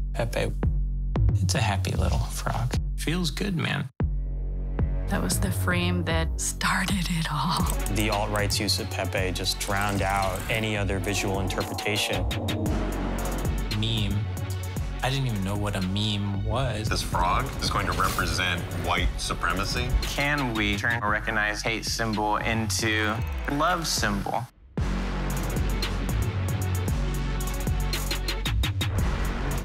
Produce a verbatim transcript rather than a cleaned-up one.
Pepe, it's a happy little frog. Feels good, man. That was the frame that started it all. The alt-right's use of Pepe just drowned out any other visual interpretation. Meme. I didn't even know what a meme was. This frog is going to represent white supremacy. Can we turn a recognized hate symbol into a love symbol?